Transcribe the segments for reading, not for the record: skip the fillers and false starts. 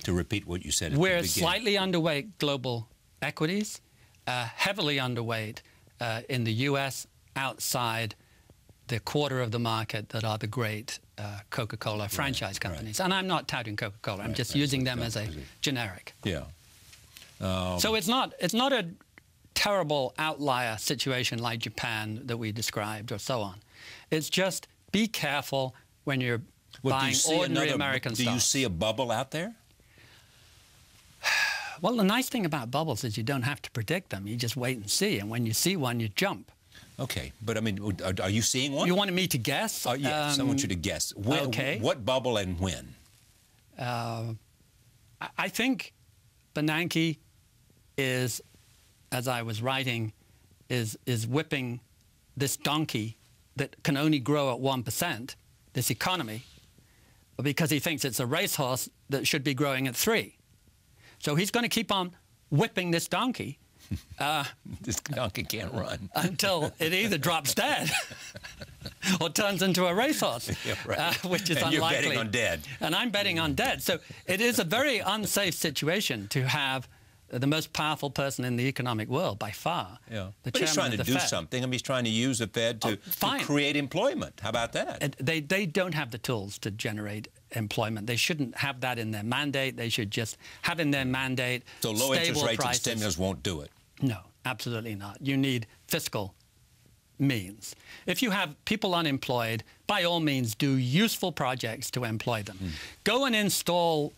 To repeat what you said at the We're beginning. slightly underweight global equities, heavily underweight in the U.S. outside the quarter of the market that are the great Coca-Cola franchise companies. And I'm not touting Coca-Cola. I'm just using them as a generic. Yeah. So it's not a terrible outlier situation like Japan that we described or so on. It's just be careful when you're buying ordinary American stocks. Do you see a bubble out there? Well, the nice thing about bubbles is you don't have to predict them. You just wait and see. And when you see one, you jump. Okay. But, I mean, are you seeing one? You wanted me to guess? Yes, I want you to guess. When, okay. What bubble and when? I think Bernanke is, as I was writing, is whipping this donkey that can only grow at 1%, this economy, because he thinks it's a racehorse that should be growing at 3%. So he's going to keep on whipping this donkey. This donkey can't run. Until it either drops dead or turns into a racehorse, yeah, right. Which is and unlikely. You're betting on dead. And I'm betting on dead. So it is a very unsafe situation to have the most powerful person in the economic world, by far. Yeah. The but he's trying to do Fed. something. I mean, he's trying to use the Fed to create employment. How about that? They don't have the tools to generate employment. They shouldn't have that in their mandate. They should just have in their mandate so low interest rates prices. and stimulus won't do it? No, absolutely not. You need fiscal means. If you have people unemployed, by all means do useful projects to employ them. Go and install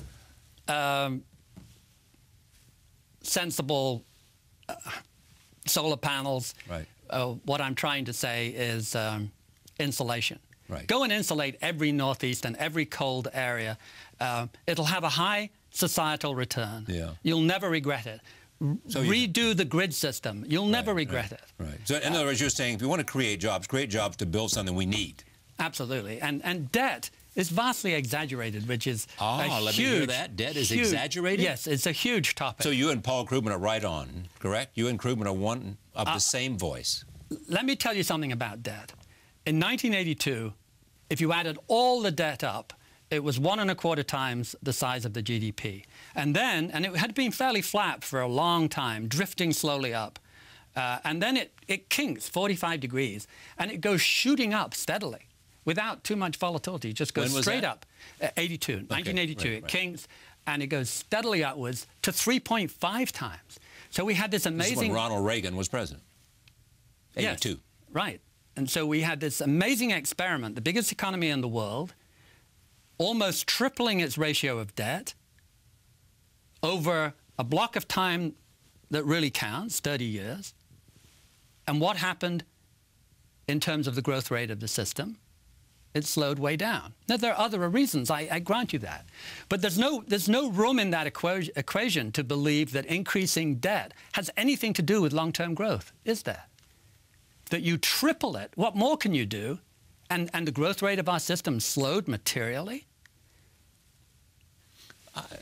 sensible solar panels. Right. What I'm trying to say is insulation. Right. Go and insulate every northeast and every cold area. It'll have a high societal return. Yeah. You'll never regret it. So redo the grid system. You'll never regret it. Right. So in other words, you're saying if we want to create jobs to build something we need. Absolutely. And debt is vastly exaggerated, which is let me hear that. Debt is exaggerated? Yes, it's a huge topic. So you and Paul Krugman are right on, correct? You and Krugman are one of the same voice. Let me tell you something about debt. In 1982, if you added all the debt up, it was 1.25 times the size of the GDP. And then, and it had been fairly flat for a long time, drifting slowly up. And then it kinks 45 degrees, and it goes shooting up steadily without too much volatility. It just goes straight up. 1982. It kinks, and it goes steadily upwards to 3.5 times. So we had this amazing... This is when Ronald Reagan was president. 82. Yes, right. And so we had this amazing experiment, the biggest economy in the world, almost tripling its ratio of debt over a block of time that really counts, 30 years. And what happened in terms of the growth rate of the system? It slowed way down. Now, there are other reasons, I grant you that. But there's no room in that equation to believe that increasing debt has anything to do with long-term growth, is there? That you triple it, what more can you do? And the growth rate of our system slowed materially?